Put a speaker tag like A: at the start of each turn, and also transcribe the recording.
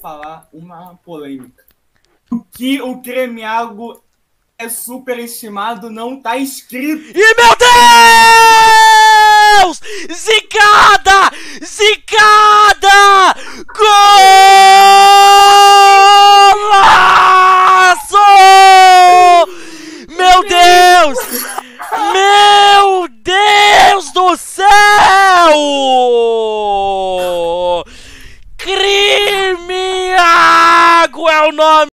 A: falar uma polêmica. O que o Cremiago é superestimado não tá escrito.
B: E meu